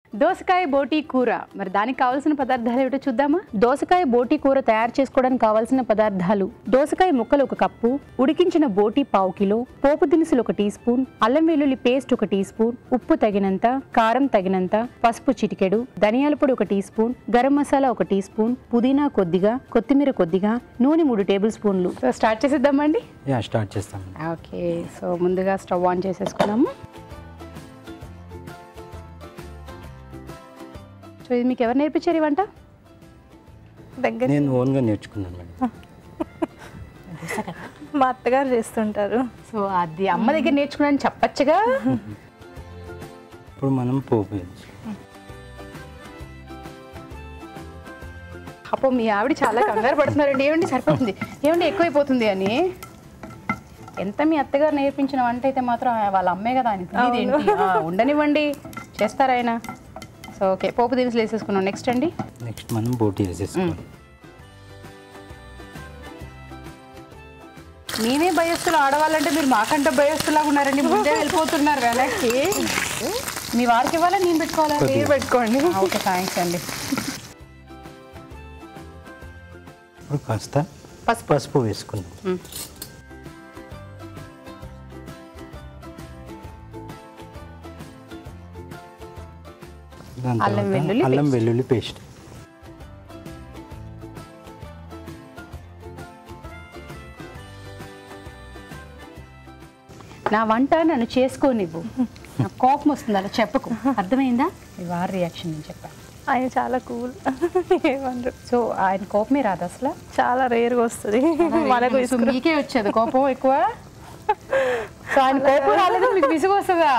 దోసకాయ బోటి కూర. మరి దానికి కావాల్సిన పదార్థాలు ఏమిటో చూద్దామా? దోసకాయ బోటి కూర తయారు చేసుకోవడానికి కావాల్సిన పదార్థాలు: దోసకాయ ముక్కలు 1 కప్పు, ఉడికించిన బోటి 1/2 కిలో, పోపు దినుసులు 1 టీ స్పూన్, అల్లం వెల్లుల్లి పేస్ట్ 1 టీ స్పూన్, ఉప్పు తగినంత, కారం తగినంత, పసుపు చిటికెడు, ధనియాల పొడి 1 teaspoon, garam masala 1 teaspoon, పుదీనా కొద్దిగా, కొత్తిమీర కొద్దిగా, నూనె 3 టేబుల్ స్పూన్లు. సో స్టార్ట్ చేసేద్దామండి. స్టార్ట్ చేస్తాం. ఓకే, సో ముందుగా స్టవ్ ఆన్ చేసేసుకున్నాము. సో ఇది మీకు ఎవరు నేర్పించారు ఈ వంట? నేను ఓన్గా నేర్చుకున్నాను మేడం. మా అత్తగారు చేస్తుంటారు. సో అది అమ్మ దగ్గర నేర్చుకున్నాను చెప్పచ్చుగా. ఇప్పుడు మనం పోపు అప్పో మీ ఆవిడ చాలా కంగారు పడుతున్నారండి. ఏమండి సరిపోతుంది, ఏమండి ఎక్కువైపోతుంది అని. ఎంత మీ అత్తగారు నేర్పించిన వంట అయితే మాత్రం వాళ్ళ అమ్మే కదా అని తెలియదు ఏంటి. ఉండనివ్వండి, చేస్తారు ఆయన. సో ఓకే, పోపు దినుసులు వేసేసుకున్నాం. నెక్స్ట్ అండి? నెక్స్ట్ మనం బోటి వేసేసుకోవాలి. నేనే భయస్తులు, ఆడవాళ్ళంటే మీరు మాకంటే భయస్తులాగా ఉన్నారండి. ముందే వెళ్ళిపోతున్నారు వెనక్కి. మీ వారికి ఇవ్వాలా నేను పెట్టుకోవాలా? మీరు పెట్టుకోండి. ఓకే, థ్యాంక్స్ అండి. ఇప్పుడు కాస్త పసుపు వేసుకుందాం. అల్లం వెల్లుల్లి పేస్ట్. నా వంట నన్ను చేసుకోనివ్వు, నాకు కోపం వస్తుంది అలా చెప్పకు, అర్థమైందా? మీ వారి రియాక్షన్ నేను చెప్పాను. ఆయన చాలా కూల్, ఏమన్నారు. సో ఆయన కోపమే రాదు అసలు, చాలా రేర్గా వస్తుంది. మనకు మీకే వచ్చేది కోపం ఎక్కువ. సో ఆయన కోపం రాలేదు, మీకు విసుగు వస్తుందా?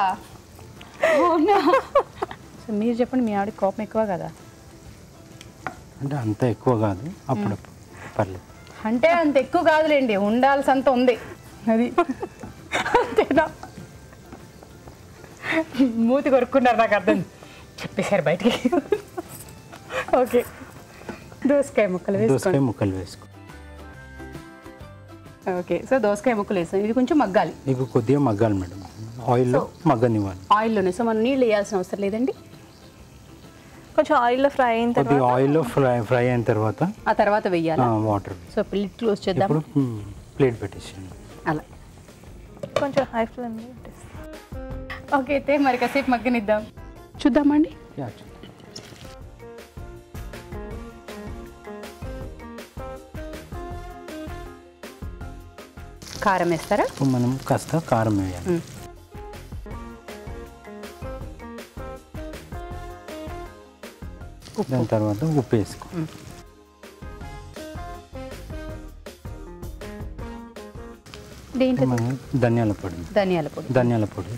సో మీరు చెప్పండి, మీ ఆవిడ కోపం ఎక్కువ కదా? అంటే అంత ఎక్కువ కాదు, అప్పుడప్పుడు పర్లేదు. అంటే అంత ఎక్కువ కాదులేండి, ఉండాల్సినంత ఉంది. అది అంతేనా? మూతి కొరుక్కున్నారు, నాకు అర్థం చెప్పేశారు బయటికి. ఓకే, దోసకాయ ముక్కలు వేసుకో. ఓకే, సో దోసకాయ ముక్కలు వేస్తాం. ఇది కొంచెం మగ్గాలి, నీకు కొద్దిగా మగ్గాలి మేడం, ఆయిల్లో మగ్గనివ్వాలి. ఆయిల్లోనే. సో మనం నీళ్ళు వేయాల్సిన అవసరం లేదండి. కొంచెం ఆయిల్లో ఫ్రై అయిన తర్వాత, ఆయిల్లో ఫ్రై అయిన తర్వాత ఆ తర్వాత వెయ్యాలి వాటర్. సో ప్లేట్ క్లోజ్ చేద్దాం. ఇప్పుడు ప్లేట్ పెట్టేసాను అలా, కొంచెం హై ఫ్లేమ్ పెట్టేసి. ఓకే, అయితే మరి కాసేపు మగ్గనిద్దాం, చూద్దామండి. కారం వేస్తారా? మనం కాస్త కారం వేయాలి. దాని తర్వాత ఉప్పు వేసుకో. ధనియాల పొడి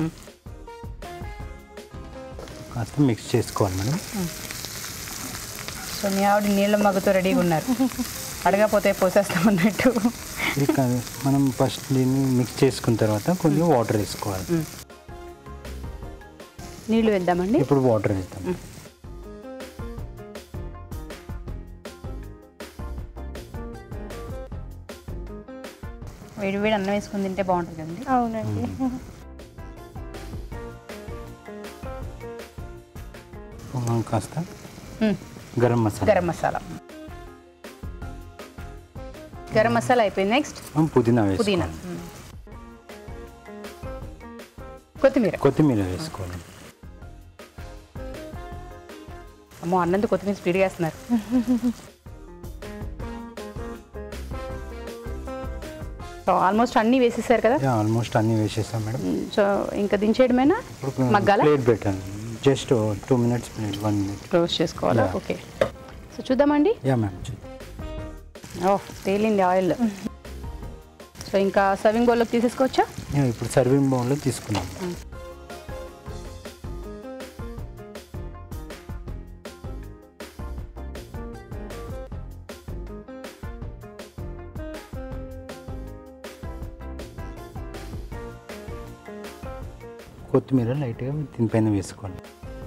కాస్త మిక్స్ చేసుకోవాలి మేడం. సో మీ ఆవిడ నీళ్ళ మగ్గుతో రెడీగా ఉన్నారు, అడగపోతే పోసేస్తామన్నట్టు. ఇది కాదు, మనం ఫస్ట్ దీన్ని మిక్స్ చేసుకున్న తర్వాత కొంచెం వాటర్ వేసుకోవాలి. నీళ్ళు వేద్దామండి. ఇప్పుడు వాటర్ వేద్దాం. వేడి వేడి అన్నం వేసుకుని తింటే బాగుంటుంది కదండి. అవునండి. కాస్త గరం మసాలా అయిపోయింది. నెక్స్ట్ పుదీనా, కొత్తిమీర వేసుకోవాలి. అమ్మో, అన్నంత కొత్తిమీర స్పీడ్గా వేస్తున్నారు. సో ఆల్మోస్ట్ అన్నీ వేసేసారు కదా? ఆల్మోస్ట్ అన్నీ వేసేసాం మేడం. సో ఇంకా దించేయడమేనా? మగ్గాల? ప్లేట్ పెట్టాను, జస్ట్ 2 minutes, 1 minute క్లోజ్ చేసుకోవాలా? ఓకే, సో చూద్దామండి. ఓహ్, తేలింది ఆయిల్. సో ఇంకా సర్వింగ్ బౌల్లోకి తీసేసుకోవచ్చా? ఇప్పుడు సర్వింగ్ బౌల్లో తీసుకున్నాం. కొత్తిమీర లైట్గా దీనిపైన వేసుకోండి.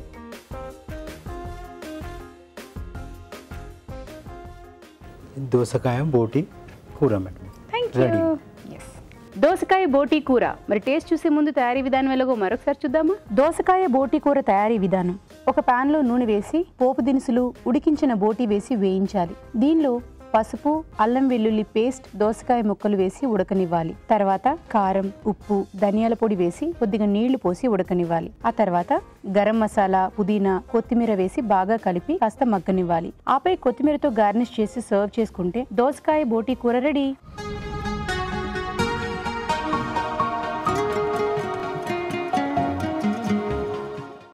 దోసకాయ బోటి కూర మేడం రెడీ. దోసకాయ బోటి కూర. మరి టేస్ట్ చూసే ముందు తయారీ విధానం ఎలాగో మరొకసారి చూద్దామా? దోసకాయ బోటి కూర తయారీ విధానం. ఒక పాన్ లో నూనె వేసి పోపు దినుసులు, ఉడికించిన బోటి వేసి వేయించాలి. దీనిలో పసుపు, అల్లం వెల్లుల్లి పేస్ట్, దోసకాయ ముక్కలు వేసి ఉడకనివ్వాలి. తర్వాత కారం, ఉప్పు, ధనియాల పొడి వేసి కొద్దిగా నీళ్లు పోసి ఉడకనివ్వాలి. ఆ తర్వాత గరం మసాలా, పుదీనా, కొత్తిమీర వేసి బాగా కలిపి కాస్త మగ్గనివ్వాలి. ఆపై కొత్తిమీరతో గార్నిష్ చేసి సర్వ్ చేసుకుంటే దోసకాయ బోటి కూర రెడీ.